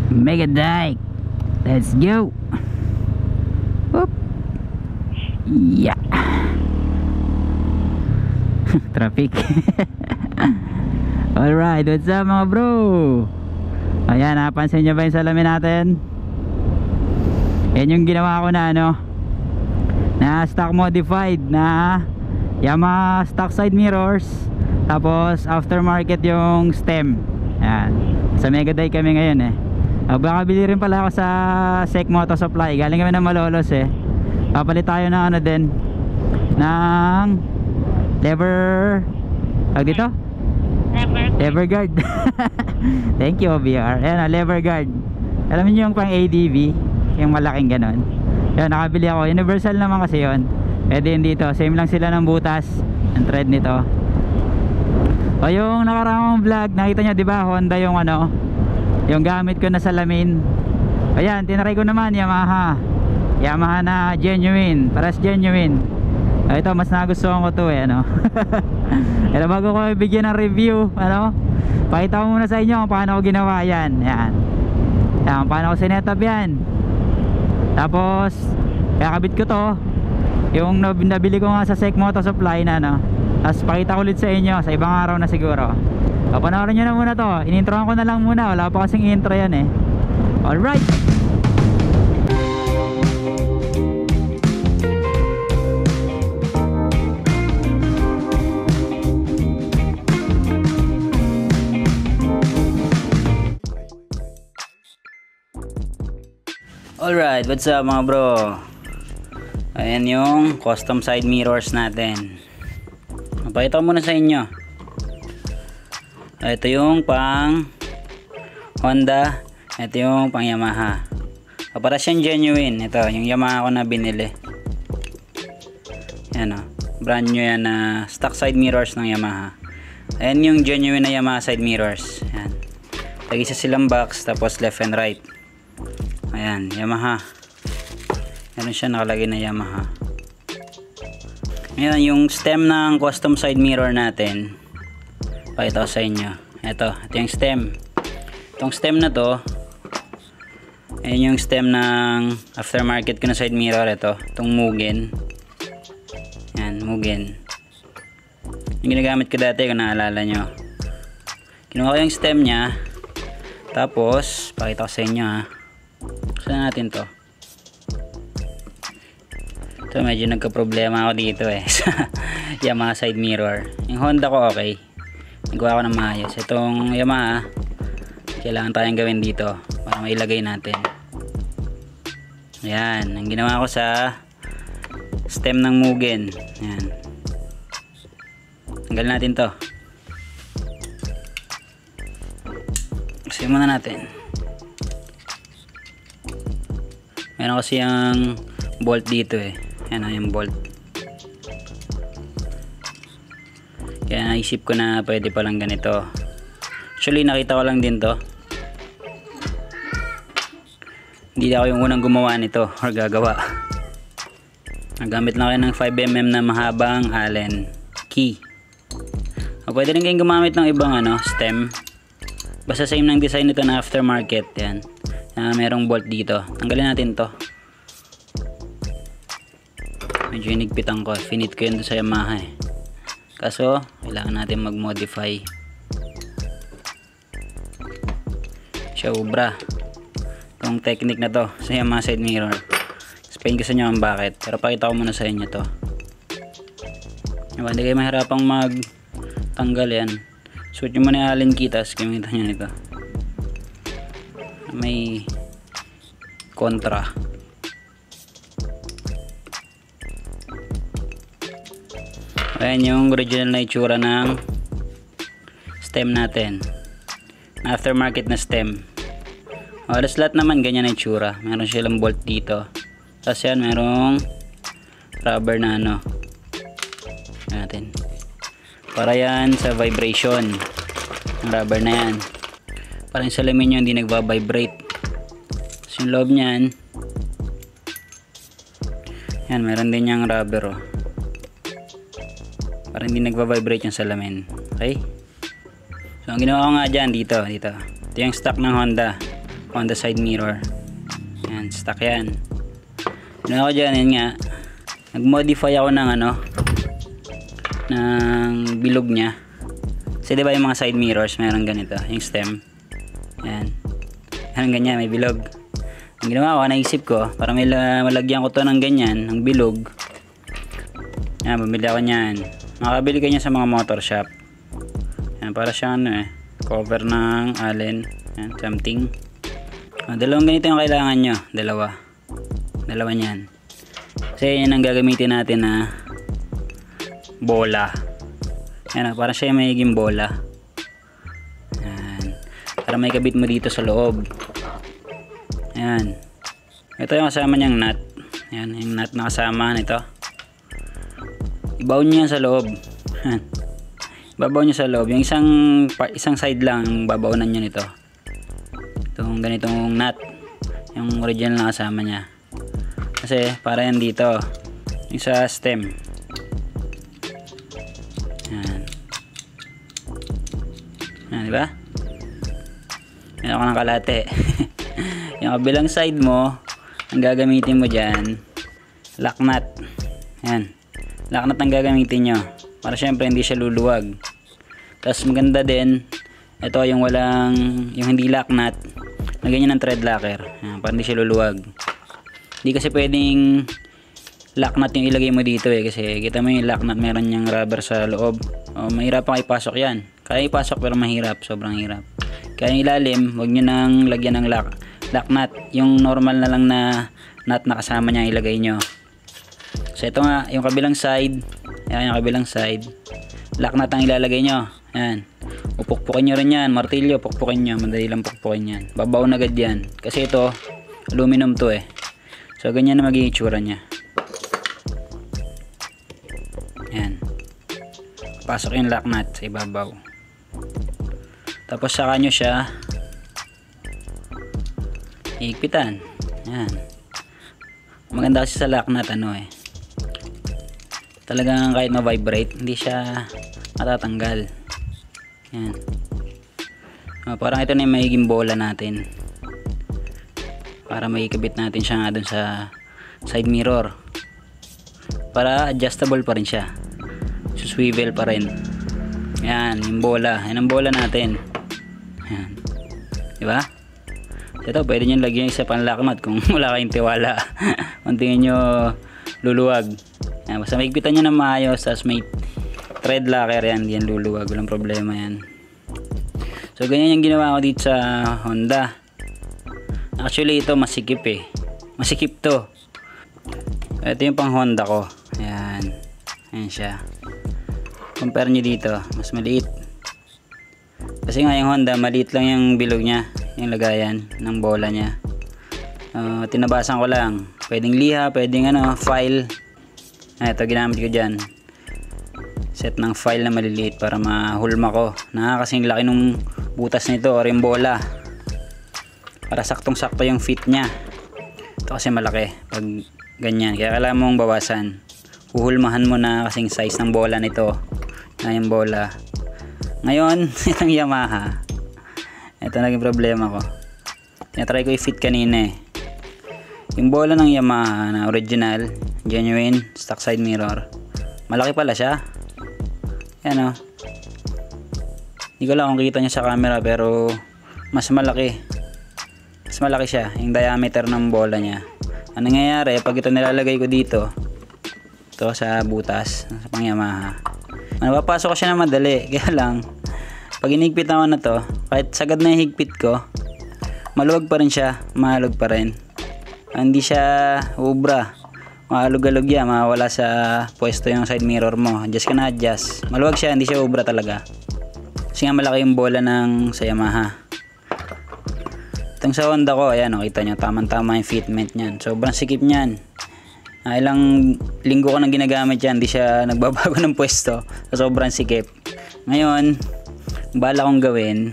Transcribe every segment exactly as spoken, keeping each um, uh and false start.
Mega Dike. Let's go. Oop. Yeah. Traffic. Alright, what's up mga bro? Ayan, napansin nyo ba yung salamin natin? Yan yung ginawa ko na ano, na stock modified na Yamaha stock side mirrors, tapos aftermarket yung stem. Ayan, sa Mega Dike kami ngayon eh. uh, Baka bili rin pala ako sa Sec Moto Supply. Galing kami ng Malolos eh. Papalit tayo ng ano din, ng lever, tawag dito? Lever. Lever guard. Thank you B R. Ayan, uh, lever guard. Alam niyo yung pang A D V, yung malaking ganon. Yan, nakabili ako. Universal naman kasi yon. Pwede yun dito. Same lang sila ng butas, ang thread nito. O yung nakaraang vlog, nakita nyo diba Honda yung ano, yung gamit ko na salamin. Ayan, tinry ko naman Yamaha. Yamaha na genuine, paras genuine. O, ito mas nagustuhan ko to eh, ano. Pero bago ko bigyan ng review, ano, pakita ko muna sa inyo kung paano ko ginawa yan. Ayan, ayan, paano ko sinetup yan. Tapos kakabit ko to, yung nabili ko nga sa Sec Moto Supply na no. Tapos pakita ko ulit sa inyo sa ibang araw na siguro. So, panoorin nyo na muna to. Inintroan ko na lang muna, wala pa kasing intro yan eh. Alright. Alright, what's up mga bro? Ayan yung custom side mirrors natin. Napakita ko muna sa inyo. Ito yung pang Honda, ito yung pang Yamaha. Para siyang genuine. Ito yung Yamaha ko na binili. Yan o, brand new yan na stock side mirrors ng Yamaha. Ayan yung genuine na Yamaha side mirrors. Ayan, tag-isa silang box, tapos left and right. Ayan, Yamaha. Meron siya nakalagay na Yamaha. Ayan, yung stem ng custom side mirror natin. Pakita ko sa inyo. Ito, ito yung stem. Itong stem na to, ayan yung stem ng aftermarket ko na side mirror. Ito, itong Mugen. Ayan, Mugen. Yung ginagamit ko dati kung naalala nyo. Kinuha ko yung stem nya. Tapos, pakita ko sa inyo ha. Saan natin to? Ito medyo nagka-problema ako dito eh sa Yamaha side mirror. Yung Honda ko okay, nagawa ko ng maayos. Itong Yamaha, kailangan tayong gawin dito para mailagay natin. Ayan, ang ginawa ko sa stem ng Mugen. Ayan, tanggalin natin to. Kasi muna natin. Meron kasi yung bolt dito eh. Ayan o yung bolt. Kaya naisip ko na pwede palang ganito. Actually nakita ko lang din to. Hindi ako yung unang gumawa nito or gagawa. Nagamit lang kayo ng five millimeter na mahabang Allen key. O, pwede rin kayong gumamit ng ibang ano, stem. Basta same ng design nito na aftermarket. Yan. Uh, merong bolt dito. Tanggalin natin to. Medyo inigpitan ko. Finit ko yun sa Yamaha eh. Kaso kailangan natin mag-modify. Sobra itong technique na to sa Yamaha side mirror. Explain ko sa inyo ang bakit. Pero pakita ko muna sa inyo to. Hindi kayo mahirapang mag tanggal yan. Suot nyo muna yung Allen key. Tapos gamita nyo nito. May kontra. Ayan yung original na itsura ng stem natin, aftermarket na stem. Halos lahat naman ganyan na itsura. Meron silang bolt dito. Tapos yan, merong rubber na ano natin para yan sa vibration. Ang rubber na yan para yung salamin nyo hindi nagba-vibrate. Tapos yung loob nyan, yan, meron din yung rubber oh, para hindi nagba-vibrate yung salamin. Okay, so ang ginawa ko nga dyan dito dito ito yung stock ng Honda Honda side mirror. Yan, stock yan. Ano ako dyan, yun nga, nag-modify ako ng ano, ng bilog niya. Kasi diba yung mga side mirrors, meron ganito, yung stem. Yan. Meron ganyan, may bilog. Ang ginawa ko, naisip ko, para may malagyan ko to ng ganyan, ng bilog. Yan, bumili ako niyan. Makakabili ka niya sa mga motor shop. Yan, para siyang ano eh, cover ng Allen. Yan, something. Ah, dalawang ganito yung kailangan nyo. Dalawa. Dalawa niyan. Kasi yan ang gagamitin natin na bola. Yan, para siya yung mayiging bola. Yan. Para may kabit mo dito sa loob. Yan. Ito yung kasama niyang nut. Yan, yung nut na kasama nito. Ibaon niya sa loob. Babaw niya sa loob. Yung isang isang side lang babaonan niya nito. Itong ganitong nut. Yung original na kasama niya. Kasi para yan dito. Yung sa stem. Yan. Yan, di ba? Yan ako ng kalate. Yung kabilang side mo, ang gagamitin mo dyan, lock nut. Yan. Lock nut ang gagamitin nyo. Para syempre hindi siya luluwag. Tapos maganda din, ito yung walang, yung hindi lock nut, lagyan nyo ng thread locker. Yan, para hindi siya luluwag. Hindi kasi pwedeng lock nut yung ilagay mo dito eh. Kasi kita mo yung lock nut, meron yung rubber sa loob. O, mahirap pa ipasok yan. Kaya ipasok pero mahirap, sobrang hirap. Kaya yung ilalim, huwag nyo nang lagyan ng lock lock nut, yung normal na lang na nut na kasama niya ilagay nyo. So ito nga, yung kabilang side, yan yung kabilang side, lock nut ang ilalagay nyo. Yan, upukpukin nyo rin yan, martilyo, pukpukin nyo, madali lang pukpukin yan, babaw na agad yan, kasi ito aluminum to eh. So ganyan na magiging itsura nya. Yan, pasok yung lock nut sa ibabaw, tapos saka nyo siya higpitan. Yan. Maganda kasi sa lock nut ano eh, talagang kahit ma-vibrate hindi siya matatanggal. Yan. O, parang ito na yung magiging bola natin para maikabit natin siya nga dun sa side mirror, para adjustable pa rin siya, suswivel pa rin. Yan yung bola, yan ang bola natin. Yan, diba? Ito, pwede nyo lagyan isa pang lock nut kung wala kayong tiwala. Kung tingin nyo luluwag. Yan, basta maigpitan nyo na maayos, tapos may thread locker yan, yan luluwag, walang problema yan. So ganyan yung ginawa ko dito sa Honda. Actually ito masikip eh, masikip to. Ito yung pang Honda ko. Ayan, ayan siya. Compare nyo dito, mas maliit. Kasi nga yung Honda maliit lang yung bilog nya, yung lagayan ng bola nya. Uh, tinabasan ko lang, pwedeng liha, pwedeng ano, file. Ah, ito ginamit ko dyan, set ng file na maliliit para mahulma ko. Nakakasing laki nung butas nito or yung bola, para saktong sakto yung fit nya. Ito kasi malaki pag ganyan, kaya kailangan mong bawasan. Huhulmahan mo na kasing size ng bola nito, na yung bola. Ngayon itong Yamaha, ito naging problema ko. Tinatry ko i-fit kanina eh. Yung bola ng Yamaha na original, genuine, stock side mirror, malaki pala siya. Yan o. Hindi ko lang kung kita nyo sa camera, pero mas malaki. Mas malaki siya, yung diameter ng bola nya. Ang nangyayari, pag ito nilalagay ko dito, ito sa butas, sa pang Yamaha, napapasok ko siya na madali. Kaya lang, pag inigpit naman na to, kahit sagad na yung higpit ko, maluwag pa rin siya, mahalog pa rin. Hindi siya ubra, mahalog-alog yan, mawala sa pwesto yung side mirror mo. Adjust ka na adjust, maluwag siya, hindi siya ubra talaga. Kasi nga malaki yung bola ng sa Yamaha. Itong sa Honda ko, ayan o, kita nyo, tamang-tama yung fitment nyan. Sobrang sikip nyan. Ah, ilang linggo ko nang ginagamit yan, hindi siya nagbabago ng pwesto. Sobrang sikip. Ngayon, bala kong gawin,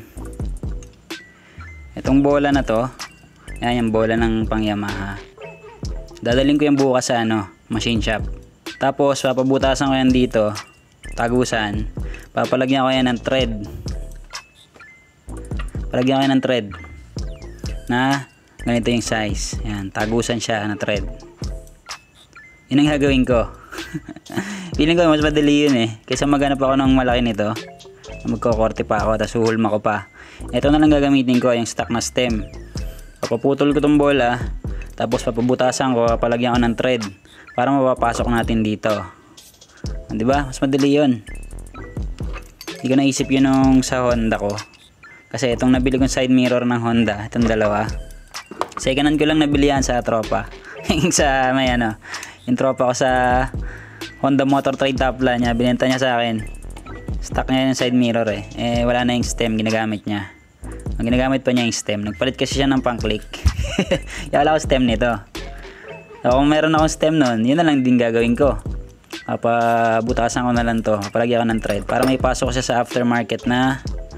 itong bola na to, yan yung bola ng pang Yamaha, dadaling ko yung bukas sa ano, machine shop. Tapos papabutasan ko yan dito, tagusan, papalagyan ko yan ng thread. Palagyan ko yan ng thread. na ganito yung size. Yan, tagusan siya na thread. Yun ang gagawin ko. Feeling ko mas madali yun eh. Kaysa maghanap ako ng malaki nito, magkokorte pa ako, tapos uhulma ko pa. Ito na lang gagamitin ko, yung stock na stem. Papaputol ko tong bola, tapos papabutasan ko, papalagyan ko ng thread para mapapasok natin dito. Diba? Mas madali yun. Hindi ko naisip yun nung sa Honda ko. Kasi itong nabili kong side mirror ng Honda, itong dalawa, second hand ko lang nabili yan sa tropa. Sa may ano, yung tropa ko sa Honda Motor Trade Tapla niya, binenta niya sa akin. Stock niya yung side mirror eh. Eh wala na yung stem, ginagamit niya. Ang ginagamit pa niya yung stem. Nagpalit kasi siya ng pang-click. Kaya wala ko stem nito. So, kung meron akong stem nun, yun na lang din gagawin ko. Papabutasan ko na lang to, papalagyan ko ng thread para may pasok siya sa aftermarket na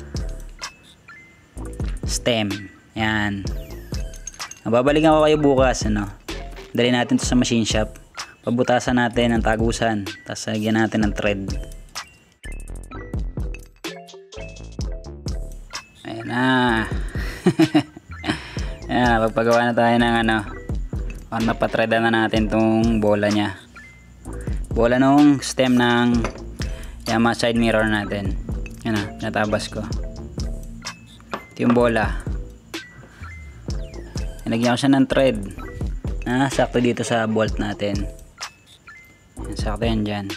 stem. Yan. Babalikan ko kayo bukas, ano. Dali natin to sa machine shop. Pabutasan natin ang tagusan, tapos lagyan natin ng thread. Ayan na. Ayan, pagpagawa na tayo ng ano, para mapatreadan na natin tong bola nya. Bola nung stem ng Yamaha side mirror natin. Yan na, natabas ko. Ito yung bola. Nilagyan ko siya ng thread na sakto dito sa bolt natin. Yan, sakto yan dyan.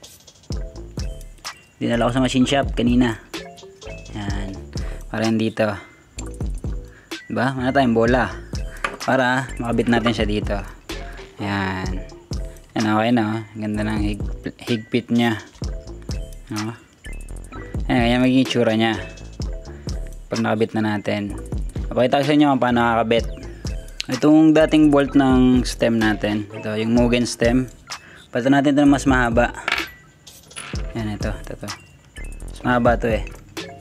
Dinala ko sa machine shop kanina. Yan, para yan dito. Diba? Mana tayong bola para makabit natin siya dito. Yan. Yan, okay na, oh. Ganda ng hig, higpit nya, oh. Yan, yan magiging itsura nya pag nakabit na natin. Pakita ko sa inyo kung paano nakakabit. Itong dating bolt ng stem natin, ito yung Mugen stem, palitan natin ito ng mas mahaba. Yan, ito, ito, ito. Mas mahaba to eh,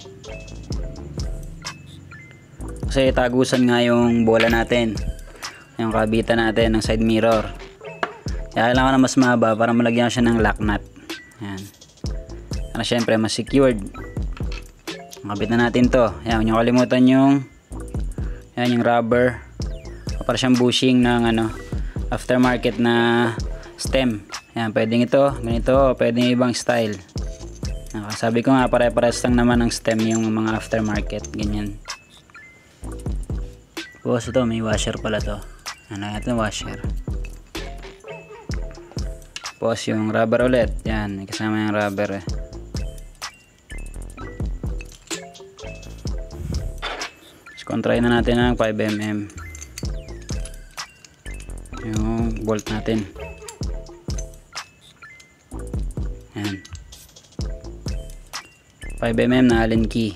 kasi tagusan nga yung bola natin, yung kabitan natin ng side mirror. Kaya kailangan na mas mahaba para malagyan siya ng lock nut. Yan. Para syempre mas secured. Makabit na natin to. Yan, huwag nyo kalimutan yung yan, yung rubber. Para siyang bushing ng ano, aftermarket na stem. Yan, pwedeng ito, ganito, pwedeng ibang style. Yan, sabi ko nga, pare-pares lang naman ng stem yung mga aftermarket. Ganyan. Tapos ito, may washer pala to. Ano, ito washer. Tapos yung rubber ulit, yan, may kasama yung rubber eh. So, contrain na natin ng five millimeter yung bolt natin. Yan, five millimeter na Allen key.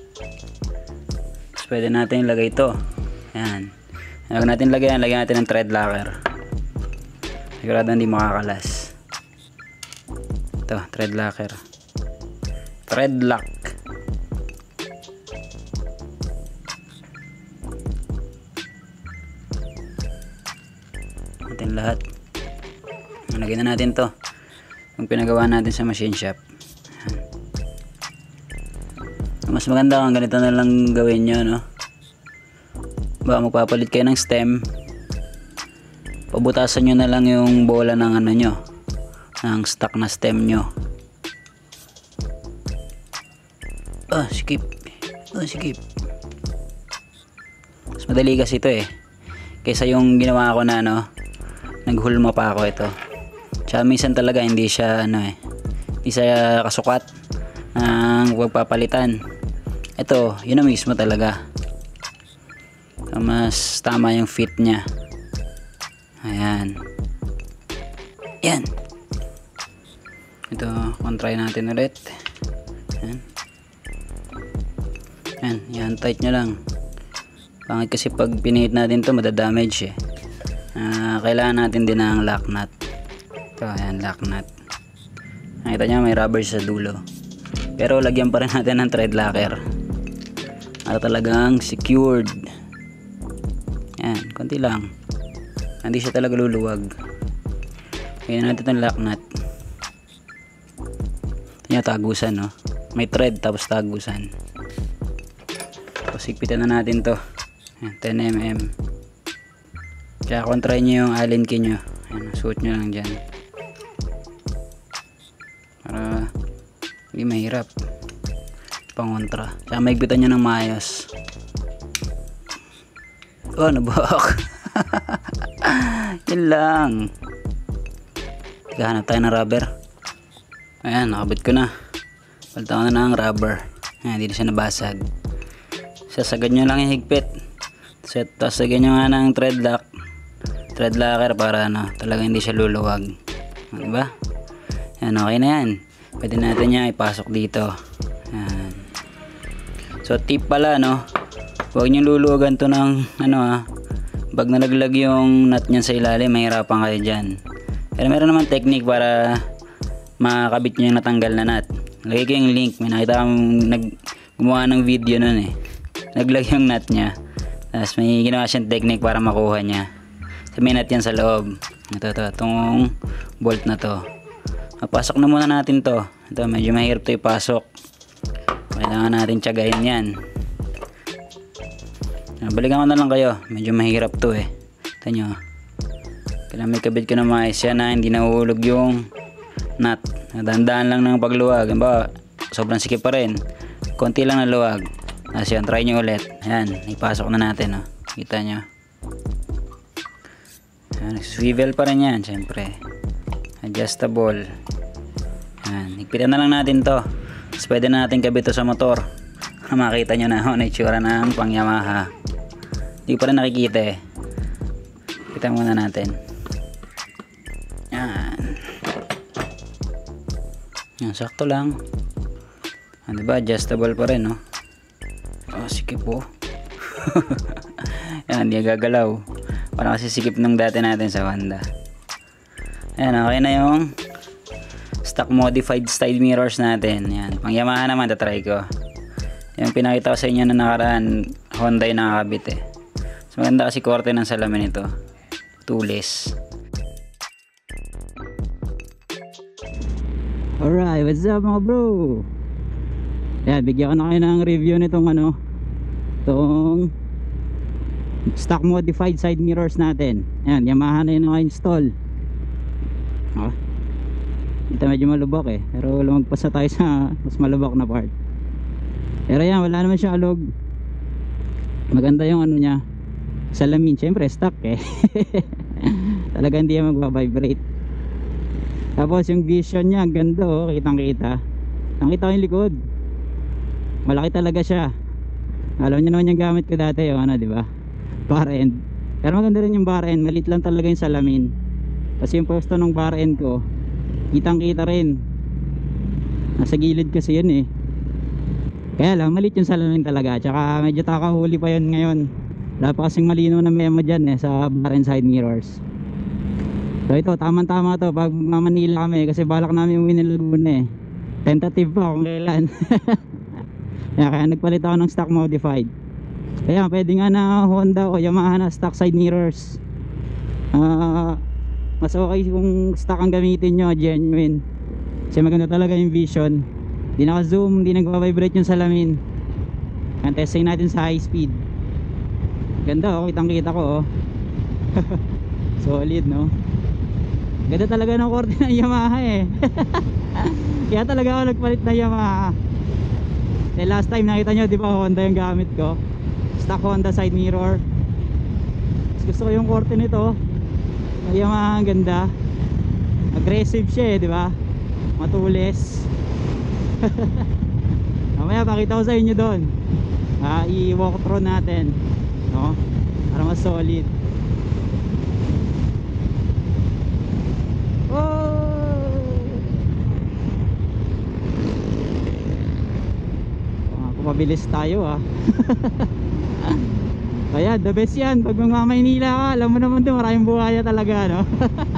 Tapos pwede natin ilagay ito. Yan, huwag natin lagyan, lagyan natin ng thread locker. Sigurado hindi makakalas. Ito, thread locker, thread lock. Natin lahat. Lagyan na natin to yung pinagawa natin sa machine shop. Mas maganda kung ganito na lang gawin nyo, no? Baka magpapalit kayo ng stem, pabutasan nyo na lang yung bola ng ano nyo, ng stock na stem nyo. Ah, skip. Ah, skip. Mas madali kasi ito eh, kaysa yung ginawa ko na ano, naghulma pa ako ito. Tsaka minsan talaga hindi siya ano eh, hindi siya kasukat ng pagpapalitan. Ito, yun na mismo talaga, mas tama yung fit nya. Ayan. Yan. Ito, kontray natin ulit. Yan. Yan, yan, tight nyo lang. Pangit kasi pag pinihit natin to, madadamage eh. Uh, kailangan natin din ng lock nut. Ito, ayan, lock nut. Nakita nyo, may rubber sa dulo. Pero lagyan pa rin natin ng thread locker para talagang secured. Yan, konti lang. Hindi siya talaga luluwag. Kaya natin itong lock nut. Ito nyo, tagusan, no? May thread tapos tagusan. Tapos higpitan na natin to. Ayan, ten millimeter. Tsaka kontray nyo yung allen key nyo. Ayan, suot nyo lang dyan. Para hindi mahirap pangontra. Tsaka maigpitan nyo ng maayos. Oh, nabak. Yan lang. Hanap tayo ng rubber. Ayan, nakabit ko na. Palitan ko na ng rubber. Ayan, hindi na siya nabasag. Sasagad nyo lang yung higpit. Set, tapos sagad nyo nga ng thread lock. Thread locker para ano, talaga hindi siya luluwag. Diba? Ayan, okay na yan. Pwede natin niya ipasok dito. Ayan. So, tip pala, no? Huwag nyo luluwagan to ng, ano ah, pag nalaglag yung nut nyan sa ilalim, mahirapan kayo dyan. Pero meron naman technique para makakabit nyo yung natanggal na nut. Lagay ko yung link. May nakita akong nag, gumawa ng video nun eh. Naglag yung nut nya. Tapos may ginawa siyang technique para makuha niya. So, may nut yan sa loob. Ito, ito. Itong bolt na to. Papasok na muna natin to. Ito, medyo mahirap to ipasok. Kailangan natin tiyagain yan. Balikan ko na lang kayo. Medyo mahirap to eh. Ito nyo. Kailangan may kabit ko na maayos yan na hindi nahuhulog yung nut. Dahan-dahan lang ng pagluwag. Ba, sobrang sikip pa rin. Konti lang na luwag. Tapos yan, try nyo ulit. Ayan, ipasok na natin. Oh. Kita nyo. Ayan, swivel pa rin yan, syempre. Adjustable. Ayan, higpitan na lang natin to. Tapos pwede na natin kabit to sa motor. Makita nyo na ano itsura ng pang Yamaha. Hindi pa rin nakikita eh. Kita muna natin. Yan. Yan, sakto lang. Ah, diba? Adjustable pa rin, no? Oh, sikip po. Yan, hindi gagalaw. Parang kasi sikip nung dati natin sa Honda. Ayan, okay na yung stock modified side mirrors natin. Yan, pang Yamaha naman, tatry ko. Yung pinakita ko sa inyo na nakaraan, Honda yung nakakabit eh. So, maganda kasi korte ng salamin ito. Tulis. Alright, what's up mga bro? Ayan, bigyan ko na kayo ng review nitong ano, itong stock modified side mirrors natin. Ayan, Yamaha na yun naka-install. Oh, ito medyo malubak eh, pero lumagpas na tayo sa mas malubak na part. Pero yan, wala naman siya alog. Maganda yung ano niya, salamin, syempre stock eh. Talaga hindi yan magbabibrate. Tapos yung vision niya, ganda oh, kitang kita. Nakita ko yung likod, malaki talaga siya. Alam niyo naman yung gamit ko dati, yung ano, di ba? Bar end. Pero maganda rin yung bar end, malit lang talaga yung salamin. Kasi yung pwesto ng bar end ko, kitang kita rin. Nasa gilid kasi yun eh. Kaya lang, malit yung salamin talaga. Tsaka medyo takahuli pa yun ngayon. Wala pa kasing malinaw na memo dyan eh, sa bar and side mirrors. So ito, tamang tama to pag Manila kami, kasi balak namin umuwi ng Laguna eh. Tentative pa kung kailan. Kaya, kaya nagpalit ako ng stock modified. Kaya pwede nga na Honda o Yamaha na stock side mirrors. uh, Mas okay kung stock ang gamitin nyo, genuine. Kasi maganda talaga yung vision. Di naka-zoom, di nagpa-vibrate yung salamin. Kaya testing natin sa high speed. Ganda oh, kitang kita ko oh. Solid no. Ganda talaga ng korte ng Yamaha eh. Kaya talaga ako nagpalit na Yamaha. Eh, last time nakita nyo di ba Honda yung gamit ko, stock Honda side mirror. Gusto ko yung korte nito ng Yamaha, ang ganda. Aggressive siya eh, di ba? Matulis. Mamaya pakita ko sa inyo doon. uh, I-walk through natin, no? Para mas solid. Oh! Kung mabilis tayo ah. Kaya the best yan pag mga Maynila ka. Alam mo naman doon, maraming buhaya talaga, no?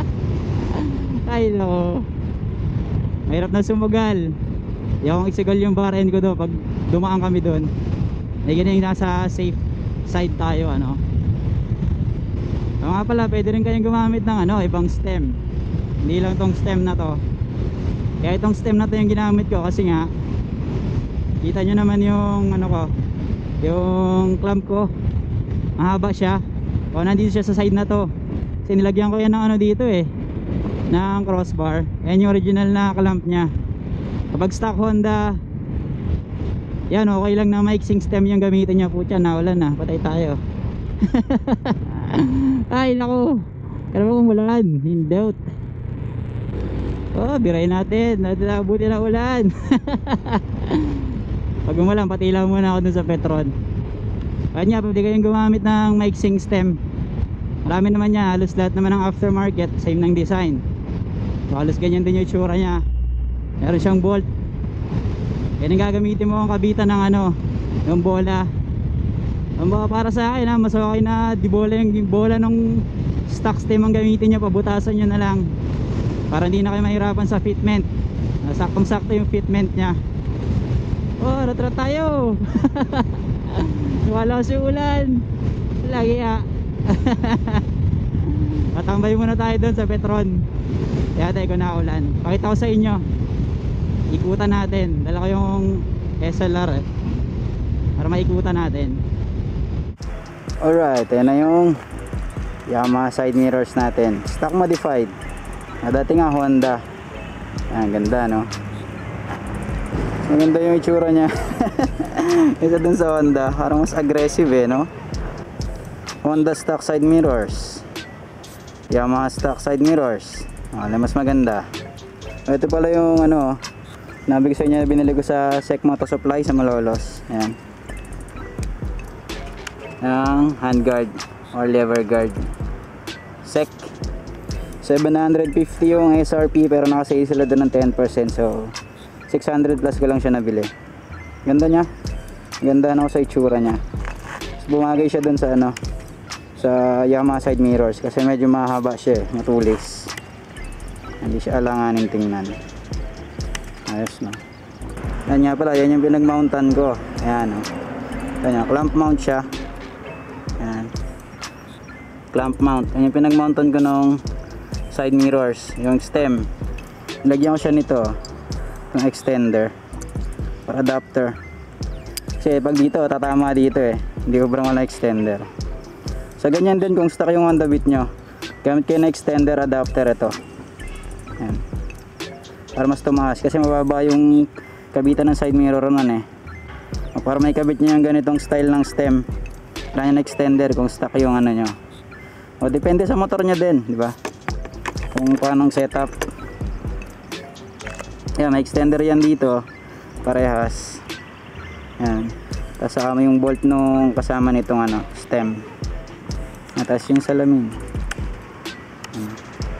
Ay no, mahirap na sumugal. Yung isigal yung bar end ko doon pag dumaan kami doon. Eh ganyan, nasa safe side tayo, ano. So nga pala, pwede rin kayong gumamit ng ano, ibang stem. Hindi lang tong stem na to. Kaya itong stem na to yung ginamit ko kasi nga kita nyo naman yung ano ko, yung clamp ko. mahaba siya. O nandito siya sa side na to. Kasi nilagyan ko yan ng ano dito eh, ng crossbar. Yan yung original na clamp nya. Kapag stock Honda, yan okay lang na mixing stem yung gamitin niya. Putya, naulan na, patay tayo. Ay naku, kaya mo umulan, hindot. Oh, birayin natin, nabuti na ulan. Pag umulan, patilaw muna ako dun sa Petron. Kanya, pwede kayong gumamit ng mixing stem. Marami naman niya, halos lahat naman ng aftermarket, same ng design. So, halos ganyan din yung itsura niya. Meron siyang bolt. Yan ang gagamitin mo ang kabitan ng ano, yung bola. Ang mga para sa akin ha, mas okay na di bola yung bola nung stock stem ang gamitin niya, pabutasan nyo na lang. Para hindi na kayo mahirapan sa fitment. Saktong sakto yung fitment niya. Oh, ratrat tayo. Wala kasi ulan. Lagi ha. Patambay muna tayo doon sa Petron. Kaya tayo kung naulan. Pakita ko sa inyo, ikutan natin. Dala ko yung S L R eh, para maikutan natin. Alright, ayan na yung Yamaha side mirrors natin, stock modified na dati nga Honda. Ayan, ganda no. Maganda yung itsura nya. Isa dun sa Honda, parang mas aggressive eh no. Honda stock side mirrors, Yamaha stock side mirrors. Ah, mas maganda. Ito pala yung ano, nabig sa inyo, binili ko sa Sec Moto Supply sa Malolos. Ayan, ang handguard or lever guard. Sec seven hundred fifty yung S R P, pero nakasale sila doon ng ten percent, so six hundred plus ko lang siya nabili. Ganda nya, ganda na ako sa itsura nya. Bumagay siya doon sa ano, sa Yamaha side mirrors kasi medyo mahaba siya, matulis, hindi siya alanganin tingnan. Ayos na. Yan nga pala, yan yung pinag-mountan ko. Ayan o, yan, clamp mount siya. Ayan, clamp mount. Yan yung pinag-mountan ko nung side mirrors, yung stem. Lagyan ko siya nito, yung extender or adapter, kasi pag dito tatama dito eh, hindi ko parang wala extender. So ganyan din kung stock yung Honda Beat nyo, gamit kayo na extender adapter ito. Ayan, para mas tumaas, kasi mababa yung kabitan ng side mirror nun eh. Para may kabit nyo yung ganitong style ng stem, kailangan na extender kung stock yung ano nyo. O depende sa motor nyo din, di ba, kung paanong setup. Yan, may extender yan dito, parehas. Yan, tapos saka yung bolt nung kasama nitong ano, stem. Tapos yung salamin. Yan.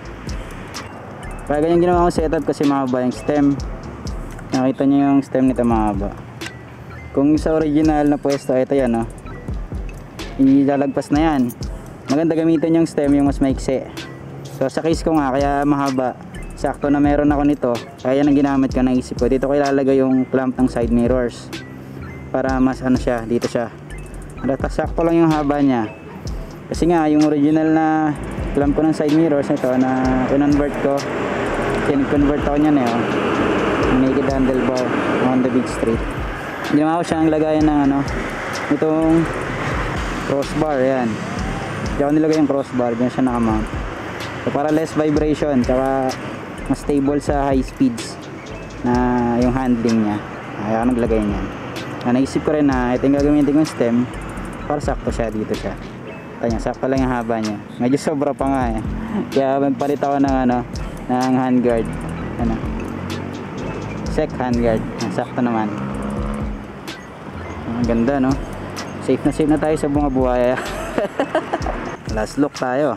Kaya ganyan ginawa ko setup kasi mahaba yung stem. Nakita nyo yung stem nito mahaba. Kung sa original na pwesto, ito yan, no? Ilalagpas na yan. Maganda gamitin yung stem yung mas maiksi. So sa case ko nga, kaya mahaba, sakto na meron ako nito, kaya yan ang ginamit ko, naisip ko dito ko ilalagay yung clamp ng side mirrors para mas ano siya, dito siya. Sakto lang yung haba niya. Kasi nga yung original na clamp ko ng side mirrors nito na convert ko, convert ako niyan eh, oh. Naked handlebar on the big street. Ginawa ko siyang lagayan ng ano, itong crossbar. Yan, diyan ko nilagay yung crossbar, diyan siya nakamount. So para less vibration, tsaka mas stable sa high speeds na yung handling niya, kaya ako naglagay niyan. Na naisip ko rin na ito yung gagamitin kong stem para sakto siya, dito siya. Tanya, sakto lang yung haba niya. Medyo sobra pa nga eh. Kaya magpalit ako ng ano, ng handguard. Ano? Sec handguard. Sakto naman. Ang ganda no? Safe na safe na tayo sa bunga buhaya. Last look tayo.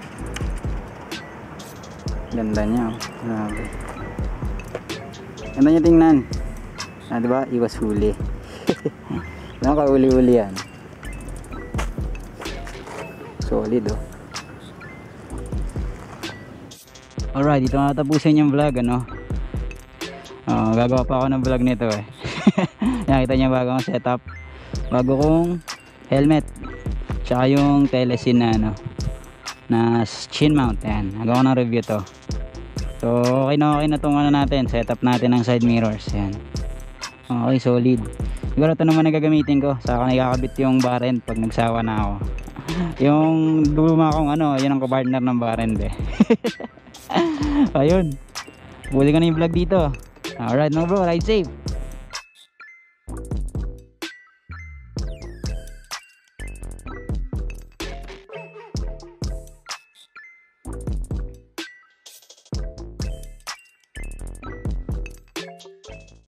Ganda niya oh. Grabe. Ganda niya tingnan. Ah, diba? Iwas huli. Nakakauli-uli yan. Solid oh. Alright, dito matapusin yung vlog ano. Oh, gagawa pa ako ng vlog nito eh. Nakita niyo bago akong setup, bago kong helmet, tsaka yung telesin na ano, na chin mount. Ayan, nagawa ko ng review to. So okay na okay na itong ano natin, setup natin ng side mirrors. Ayan, okay, solid. Siguro ito naman na gagamitin ko, saka nakakabit yung barren pag nagsawa na ako. Yung luma kong ano, yun ang kapartner ng Barende. Ayun. Huli ko na yung vlog dito. Alright mga bro, ride safe.